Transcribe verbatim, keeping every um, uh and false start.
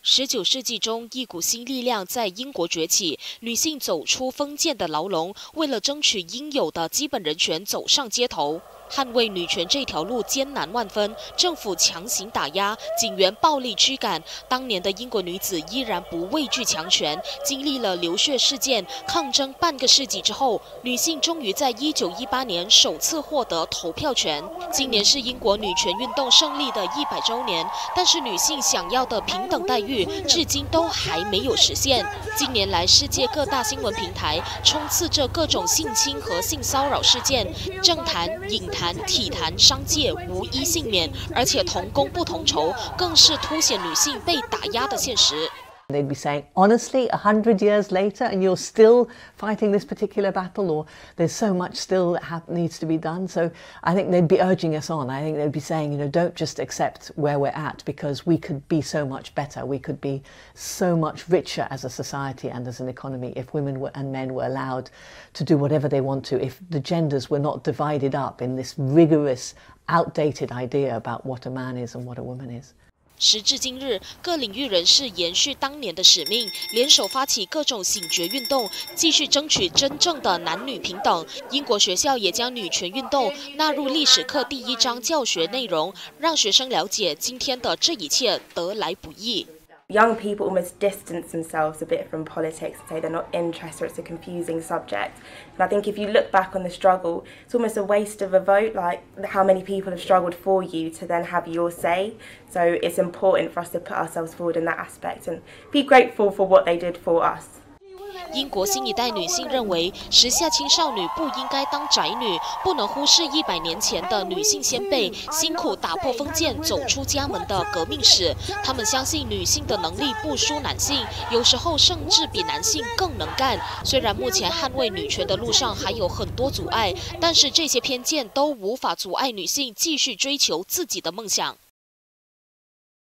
十九世纪中，一股新力量在英国崛起，女性走出封建的牢笼，为了争取应有的基本人权走上街头。捍卫女权这条路艰难万分，政府强行打压，警员暴力驱赶。当年的英国女子依然不畏惧强权，经历了流血事件、抗争半个世纪之后，女性终于在一九一八年首次获得投票权。今年是英国女权运动胜利的一百周年，但是女性想要的平等待遇，至今都还没有实现。近年来，世界各大新闻平台充斥着各种性侵和性骚扰事件，政坛、影坛、体坛、商界无一幸免，而且同工不同酬，更是凸显女性被打压的现实。 They'd be saying, honestly, a hundred years later, and you're still fighting this particular battle, or there's so much still that ha needs to be done. So I think they'd be urging us on. I think they'd be saying, you know, don't just accept where we're at, because we could be so much better. We could be so much richer as a society and as an economy if women were, and men were allowed to do whatever they want to, if the genders were not divided up in this rigorous, outdated idea about what a man is and what a woman is. 时至今日，各领域人士延续当年的使命，联手发起各种醒觉运动，继续争取真正的男女平等。英国学校也将女权运动纳入历史课第一章教学内容，让学生了解今天的这一切得来不易。 Young people almost distance themselves a bit from politics and say they're not interested, it's a confusing subject. And I think if you look back on the struggle, it's almost a waste of a vote, like how many people have struggled for you to then have your say. So it's important for us to put ourselves forward in that aspect and be grateful for what they did for us. 英国新一代女性认为，时下青少女不应该当宅女，不能忽视一百年前的女性先辈辛苦打破封建、走出家门的革命史。她们相信女性的能力不输男性，有时候甚至比男性更能干。虽然目前捍卫女权的路上还有很多阻碍，但是这些偏见都无法阻碍女性继续追求自己的梦想。